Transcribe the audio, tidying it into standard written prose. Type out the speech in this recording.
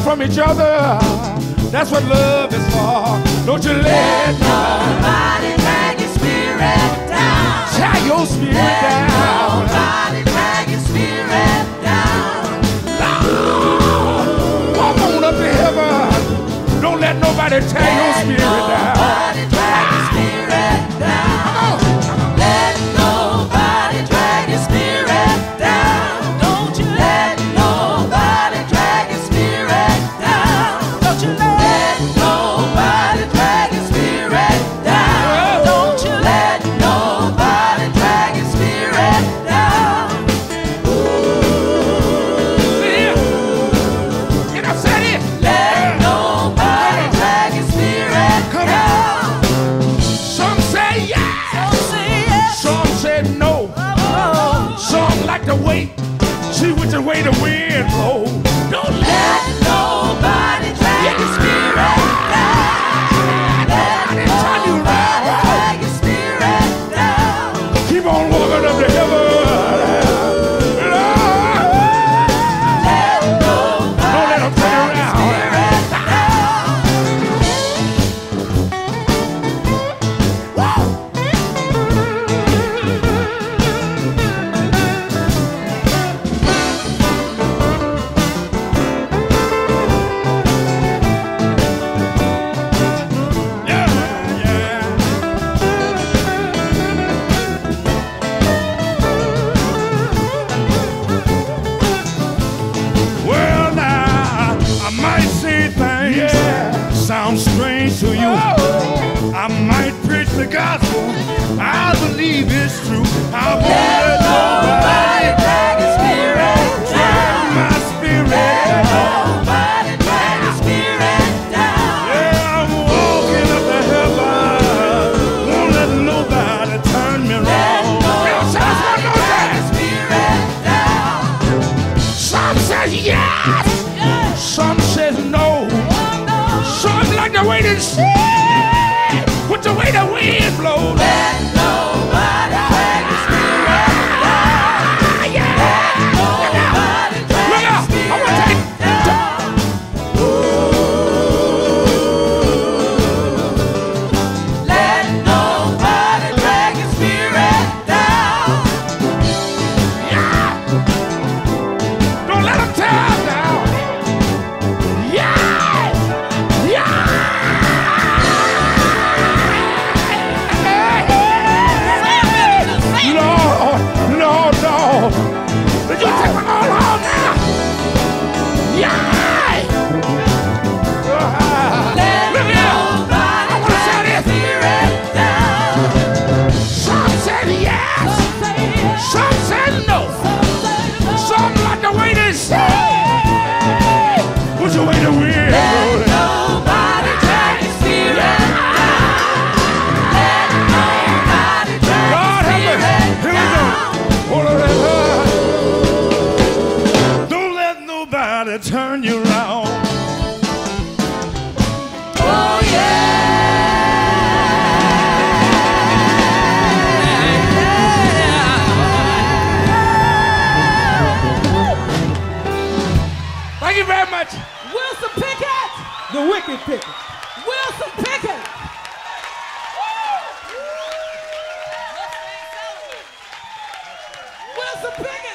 from each other. That's what love is for. Don't you let nobody drag your spirit down. Tie your spirit down. Nobody drag your spirit down. Lord, walk on up to heaven. Don't let nobody tie your spirit down. Nobody drag your spirit down. Let nobody drag your spirit down. Don't you let nobody drag your spirit down. Don't you let nobody drag your spirit down. Don't you let nobody drag your spirit down. Can I say it? Let nobody drag your spirit down. Some say yes. Some say yes. Some say no. Some like to wait. See which way the wind blows. Don't Let nobody drag your spirit down. Let nobody drag your spirit down. keep on walking up to heaven. Let nobody Don't let them turn drag your around. spirit down. Yeah, yeah. Well, now, I might say things sound strange to you. I might preach the gospel. I believe it's true. I won't let Nobody nobody drag your spirit down. my spirit. Nobody drag your spirit down. Yeah, I'm walking up to heaven. Won't let nobody turn me Let wrong. nobody drag your spirit down. Some says yes. Some says no. Some like the way to see. With the way the wind blows. Let nobody drag your spirit down. Yeah. Nobody drag Look your out. I want to take spirit down. Let nobody drag your spirit down. Yeah. Don't let them tear us down. Yeah. Yeah. Lord, Lord, Lord. Did you take my own home now? Yeah. Let Look here. nobody I want to say drag your this. spirit down. Some said yes. Some said no. Some like the way they say. What's the way the wind Let blows? nobody drag your spirit down. Let nobody drag Lord your have mercy. spirit Here we go. down. Hold on, don't let nobody turn you around. Oh yeah. Thank you very much. Wilson Pickett! The Wicked Pickett. Wilson Pickett! Wilson Pickett!